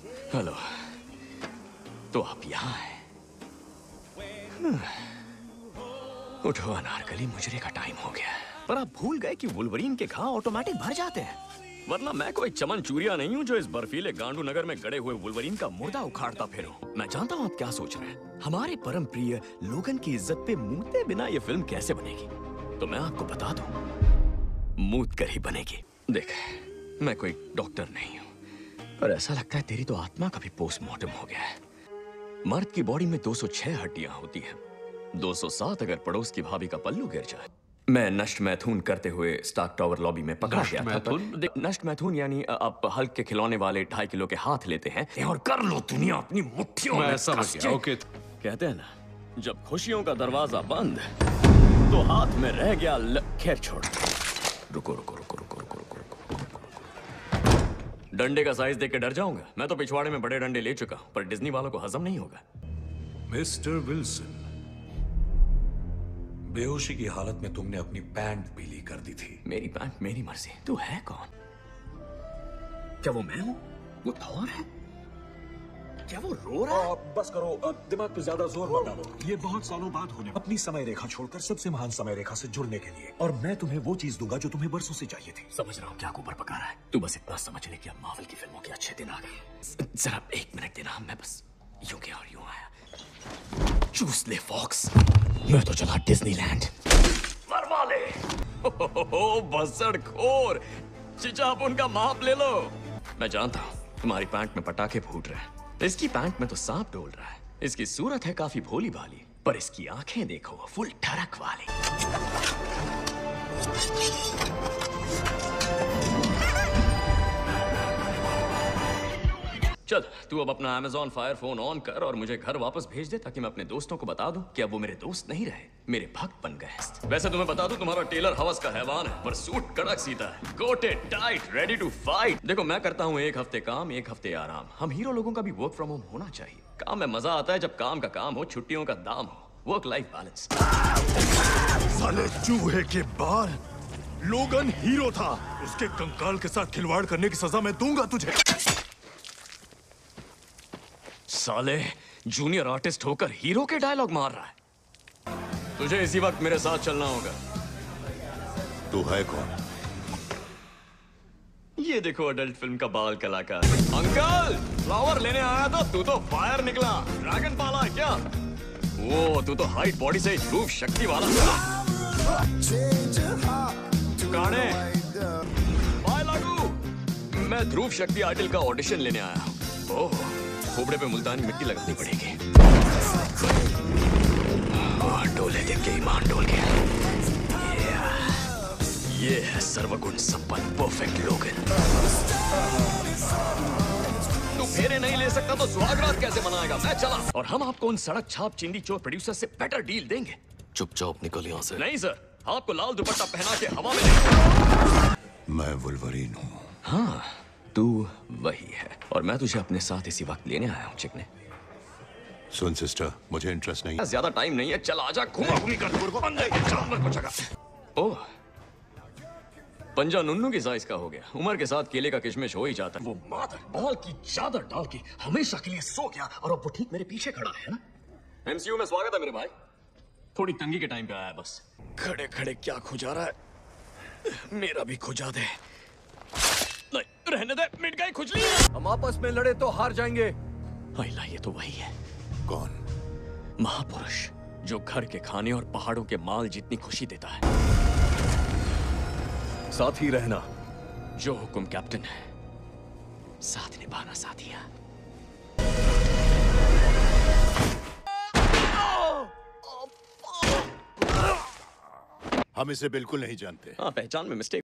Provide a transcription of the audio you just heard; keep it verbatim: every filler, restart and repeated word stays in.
Hello, तो आप यहाँ हैं? उठो अनारकली, मुजरे का टाइम हो गया। पर आप भूल गए कि वुल्वरीन के घाव ऑटोमेटिक भर जाते हैं। वरना मैं कोई चमन चूरिया नहीं हूँ जो इस बर्फीले गांडू नगर में गड़े हुए वुल्वरीन का मुर्दा उखाड़ता फिरूं। मैं जानता हूँ आप क्या सोच रहे हैं। हमारे परम प्रिय लोगन की इज्जत पे मूते बिना ये फिल्म कैसे बनेगी? तो मैं आपको बता दूं, मूत कर ही बनेगी। देख, मैं कोई डॉक्टर नहीं हूँ, पर ऐसा लगता है तेरी तो आत्मा का भी पोस्टमार्टम हो गया है। मर्द की बॉडी में दो सौ छह हड्डियां होती हैं, दो सौ सात अगर पड़ोस की भाभी का पल्लू गिर जाए। मैं नष्ट मैथुन करते हुए स्टार्क टावर लॉबी में पकड़ा गया था। पर नष्ट मैथुन यानी आप हल्क के खिलौने वाले ढाई किलो के हाथ लेते हैं और कर लो दुनिया अपनी मुट्ठियों में। समझ गया, ओके। कहते हैं ना, जब खुशियों का दरवाजा बंद तो हाथ में रह गया ल... खैर छोड़, रुको रुको रुको रुको रुको रुको रुको रुको। डंडे का साइज देख के डर जाऊंगा? मैं तो पिछवाड़े में बड़े डंडे ले चुका हूं, पर डिज्नी वालों को हजम नहीं होगा। मिस्टर विल्सन, बेहोशी की हालत में तुमने अपनी पैंट पीली कर दी थी। मेरी पैंट मेरी मर्जी। तू है कौन? क्या वो मैं हूं? वो थॉर है? क्या वो रो रहा है? बस करो, दिमाग पे ज्यादा जोर मत डालो। ये बहुत सालों बाद होने अपनी समय रेखा छोड़कर सबसे महान समय रेखा से जुड़ने के लिए, और मैं तुम्हें वो चीज दूंगा जो तुम्हें बरसों से चाहिए थी। समझ रहा हूँ क्या ऊपर पका रहा है। तू बस इतना समझ ले कि अब मार्वल की फिल्मों के अच्छे दिन आ गए। जरा एक मिनट देना, मैं बस यूं के और यूं आया। चूस ले फॉक्स, मैं तो चला डिज्नीलैंड। मरवा ले। हो बसड़खोर, चिचा आप उनका माप ले लो। मैं जानता हूँ तुम्हारी पैंट में पटाखे फूट रहे हैं, इसकी पैंट में तो सांप डोल रहा है। इसकी सूरत है काफी भोली भाली, पर इसकी आंखें देखो फुल ठरक वाली। चल, तू अब अपना Amazon Fire फोन ऑन कर और मुझे घर वापस भेज दे, ताकि मैं अपने दोस्तों को बता दूं कि अब वो मेरे दोस्त नहीं रहे, मेरे भक्त बन गए। वैसे तुम्हें बता दूं, तुम्हारा टेलर हवस का हैवान है, पर सूट कड़क सीता है, got it tight, ready to fight. देखो, मैं करता हूँ एक हफ्ते काम, एक हफ्ते आराम। हम हीरो लोगों का भी वर्क फ्रॉम होम होना चाहिए। काम में मजा आता है जब काम का काम हो, छुट्टियों का दाम हो। Work life balance. साले चूहे के बाल, लोगन हीरो था, उसके कंकाल के साथ खिलवाड़ करने की सजा मैं दूंगा तुझे। साले, जूनियर आर्टिस्ट होकर हीरो के डायलॉग मार रहा है। तुझे इसी वक्त मेरे साथ चलना होगा। तू है कौन? ये देखो, अडल्ट फिल्म का बाल कलाकार। अंकल, फ्लावर लेने आया था, तू तो फायर निकला। ड्रैगन पाला है क्या? वो तू तो हाइट बॉडी से ध्रुव शक्ति वाला था। गाने बाय लागू। मैं ध्रुव शक्ति आइडल का ऑडिशन लेने आया हूँ। ओह, खोपड़े पे मुल्तानी मिट्टी लगानी पड़ेगी। डोले देख के ईमान डोल गया। ये है सर्वगुण संपन्न परफेक्ट लोगन। तू फेरे नहीं ले सकता तो सुहागरात कैसे मनाएगा? मैं चला, और हम आपको उन सड़क छाप चिंदी चोर प्रोड्यूसर से बेटर डील देंगे। चुपचाप निकल यहाँ से। नहीं सर, आपको लाल दुपट्टा पहना के हवा में नहीं। मैं वुल्वरीन हूँ। हाँ, तू वही है, और मैं तुझे अपने साथ इसी वक्त लेने आया हूँ। चिकने सुन सिस्टर, मुझे इंटरेस्ट नहीं। ज्यादा टाइम नहीं है, चल आजा, घुमा घूमी कर जानवर को जगा। ओह, पंजा नुन्नू की साइज का हो गया। उम्र के साथ केले का किशमिश हो ही जाता है। वो मादर बॉल की चादर डाल के हमेशा के लिए सो गया, और अब वो ठीक मेरे पीछे खड़ा है ना। एमसीयू में स्वागत है मेरे भाई। थोड़ी तंगी के टाइम पे आया बस। खड़े खड़े क्या खुजा रहा है? मेरा भी खुजा दे। नहीं रहने दे, मिट गई खुजली। हम आपस में लड़े तो हार जाएंगे। आइला, ये तो वही है। कौन? महापुरुष, जो घर के खाने और पहाड़ों के माल जितनी खुशी देता है। साथ ही रहना। जो हुक्म कैप्टन है, साथ निभाना साथिया। हम इसे बिल्कुल नहीं जानते। हाँ, पहचान में मिस्टेक